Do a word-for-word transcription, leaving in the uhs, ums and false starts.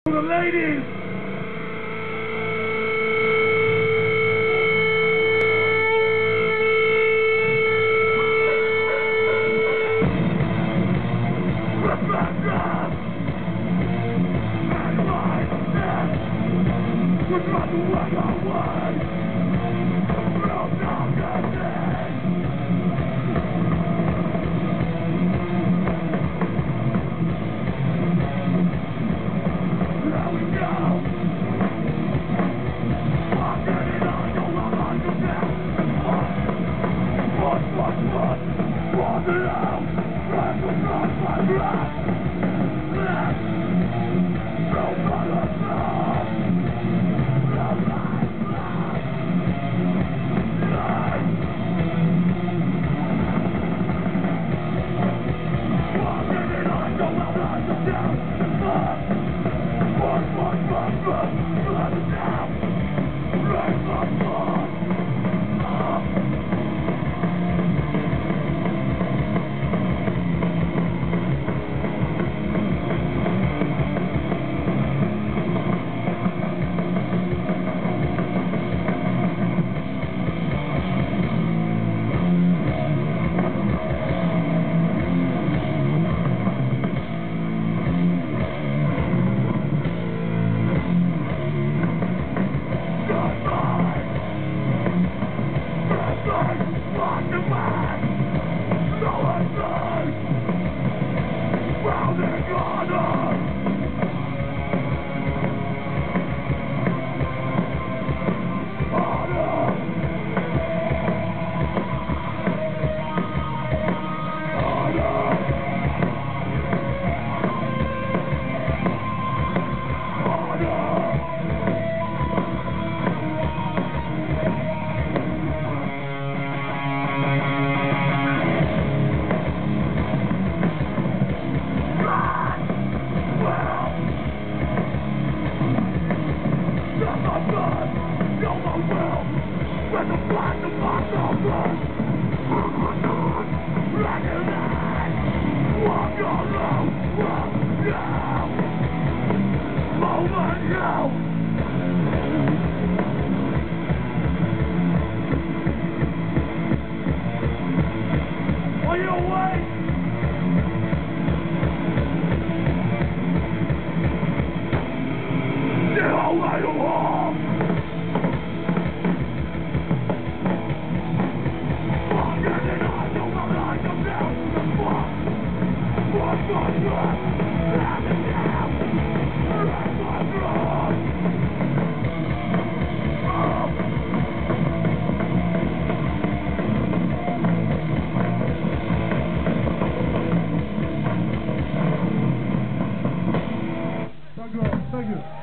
The ladies! Rebecca! And my death would run away away from darkness. There we go! Walking in on your love of death and blood. Blood, blood, blood, blood it out! Blood, blood, blood, blood, blood! Blood! No matter blood! No life, blood! Blood! Walking in on your love of death and blood. Blood, blood, blood, blood, blood it out! Blood, blood, blood! When the blood, the blood, the blood like a knife. Walk alone, walk down. Moment now. Are you awake? Still where you are. Thank you. Thank you.